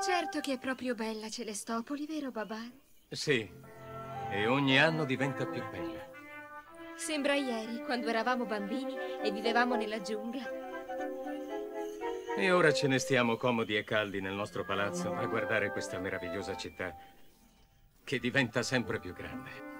Certo che è proprio bella Celestopoli, vero Babar? Sì, e ogni anno diventa più bella. Sembra ieri, quando eravamo bambini e vivevamo nella giungla. E ora ce ne stiamo comodi e caldi nel nostro palazzo a guardare questa meravigliosa città che diventa sempre più grande.